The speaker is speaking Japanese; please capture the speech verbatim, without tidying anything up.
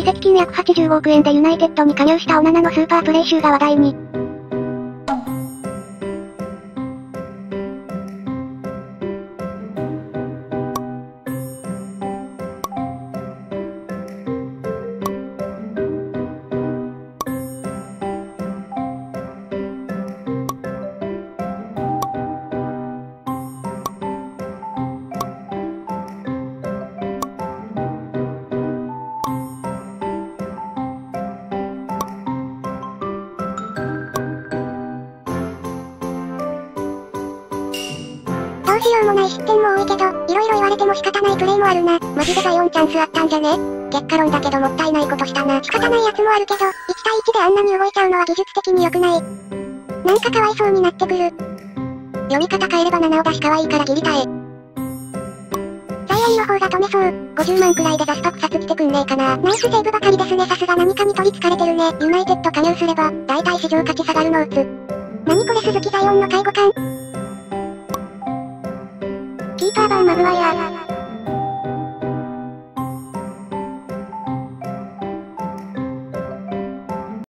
移籍金約はちじゅうごおくえんでユナイテッドに加入したオナナのスーパープレー集が話題に。 どうしようもない失点も多いけど、いろいろ言われても仕方ないプレーもあるな。マジでザイオンチャンスあったんじゃね？結果論だけどもったいないことしたな。仕方ないやつもあるけど、いちたいいちであんなに動いちゃうのは技術的に良くない。なんかかわいそうになってくる。読み方変えればななを出し可愛いからギリ耐え。ザイオンの方が止めそう。ごじゅうまんくらいでザスパ草つきてくんねえかな。ナイスセーブばかりですね。さすが何かに取り憑かれてるね。ユナイテッド加入すれば、大体市場価値下がるの打つ。何これ鈴木ザイオンの介護官。キーパー版マグワイア。